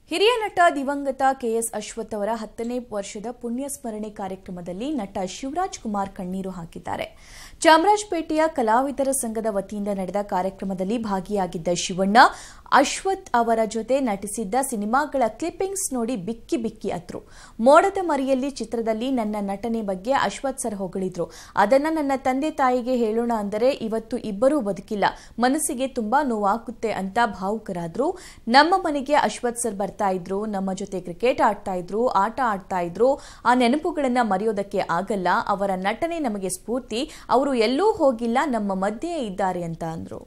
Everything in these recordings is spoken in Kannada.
ಹಿರಿಯ ನಟ ದಿವಂಗತ ಕೆಎಸ್ ಅಶ್ವಥ್ ಅವರ 10ನೇ ವರ್ಷದ ಪುಣ್ಯಸ್ಮರಣೆ ಕಾರ್ಯಕ್ರಮದಲ್ಲಿ ನಟ ಶಿವರಾಜ್ ಕುಮಾರ್ ಕಣ್ಣೀರು ಹಾಕಿದ್ದಾರೆ. ಚಾಮರಾಜಪೇಟೆಯ ಕಲಾವಿದರ ಸಂಘದ ವತಿಯಿಂದ ನಡೆದ ಕಾರ್ಯಕ್ರಮದಲ್ಲಿ ಭಾಗಿಯಾಗಿದ್ದ ಶಿವಣ್ಣ ಅಶ್ವಥ್ ಅವರ ಜೊತೆ ನಟಿಸಿದ್ದ ಸಿನಿಮಾಗಳ ಕ್ಲಿಪ್ಪಿಂಗ್ಸ್ ನೋಡಿ ಬಿಕ್ಕಿ ಬಿಕ್ಕಿ ಅತ್ರು. ಮೋಡದ ಮರಿಯಲ್ಲಿ ಚಿತ್ರದಲ್ಲಿ ನನ್ನ ನಟನೆ ಬಗ್ಗೆ ಅಶ್ವಥ್ ಸರ್ ಹೊಗಳಿದ್ರು. ಅದನ್ನ ನನ್ನ ತಂದೆ ತಾಯಿಗೆ ಹೇಳೋಣ ಅಂದರೆ ಇವತ್ತು ಇಬ್ಬರೂ ಬದುಕಿಲ್ಲ, ಮನಸ್ಸಿಗೆ ತುಂಬಾ ನೋವಾಗುತ್ತೆ ಅಂತ ಭಾವುಕರಾದ್ರು. ನಮ್ಮ ಮನೆಗೆ ಅಶ್ವಥ್ ಸರ್ ಬರ್ತಾ ಇದ್ರು, ನಮ್ಮ ಜೊತೆ ಕ್ರಿಕೆಟ್ ಆಡ್ತಾ ಇದ್ರು, ಆಟ ಆಡ್ತಾ ಇದ್ರು. ಆ ನೆನಪುಗಳನ್ನ ಮರೆಯೋದಕ್ಕೆ ಆಗಲ್ಲ. ಅವರ ನಟನೆ ನಮಗೆ ಸ್ಫೂರ್ತಿ. ಅವರು ಎಲ್ಲೂ ಹೋಗಿಲ್ಲ, ನಮ್ಮ ಮಧ್ಯೆ ಇದ್ದಾರೆ ಅಂತ ಅಂದ್ರು.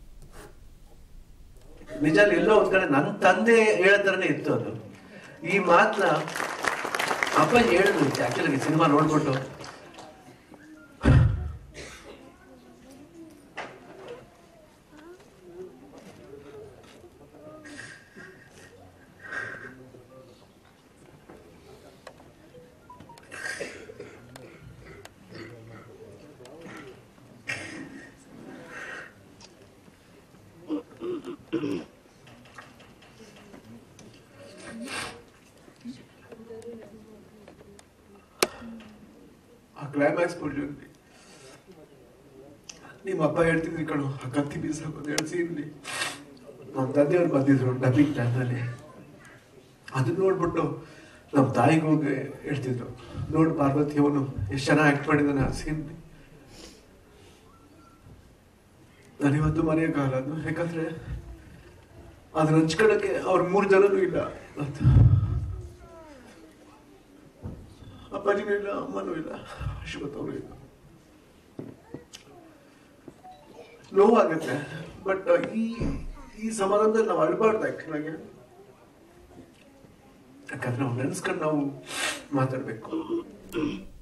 ನಿಜ ಎಲ್ಲೋ ಒಂದ್ ಕಡೆ ನನ್ನ ತಂದೆ ಹೇಳತರನೇ ಇತ್ತು ಅದು. ಈ ಮಾತನ್ನ ಅಪ್ಪ ಹೇಳಿದ್ರು ಆಕ್ಚುಲಿ ಸಿನಿಮಾ ನೋಡ್ಬಿಟ್ಟು. ಆ ಕ್ಲೈಮ್ಯಾಕ್ಸ್ ಪೂರ್ತಿ ನಿಮ್ಮ ಅಪ್ಪ ಹೇಳ್ತಿದ್ರಿ ಕಣು, ಆ ಕತ್ತಿ ಬೀಸಾಕೋದು ಹೇಳ್ಸಿದ್ರಿ. ನಮ್ಮ ತಂದೆಯವ್ರು ಬಂದಿದ್ರು ಡಬ್ಬಿಂಗ್ ಟೈಮ್ನಲ್ಲಿ. ಅದನ್ನ ನೋಡ್ಬಿಟ್ಟು ನಮ್ಮ ತಾಯಿಗೆ ಹೋಗಿ ಹೇಳ್ತಿದ್ರು, ನೋಡು ಪಾರ್ವತಿ ಅವನು ಎಷ್ಟು ಚೆನ್ನಾಗಿ ಆಕ್ಟ್ ಮಾಡಿದಾನೆ ಆ ಸೀನ್. ನಾನಿವತ್ತು ಮರೆಯೋಕ್ಕಾಗಲ್ಲ ಅದು. ಯಾಕಂದ್ರೆ ಅದನ್ನ ಹಂಚ್ಕೊಳ್ಳೋಕೆ ಅವ್ರ 3 ಜನನೂ ಇಲ್ಲ. ಅಪ್ಪಾಜಿನೂ ಇಲ್ಲ, ಅಮ್ಮನೂ ಇಲ್ಲ, ಅಶ್ವಥ್ ಅವರು ಇಲ್ಲ. ನೋವಾಗುತ್ತೆ. ಬಟ್ ಈ ಸಮಾರಂಭದಲ್ಲಿ ನಾವು ಅಳ್ಬಾರ್ದು ಆಕ್ಚುಲಾಗಿ. ಯಾಕಂದ್ರೆ ನಾವು ನೆನ್ಸ್ಕೊಂಡು ನಾವು ಮಾತಾಡ್ಬೇಕು.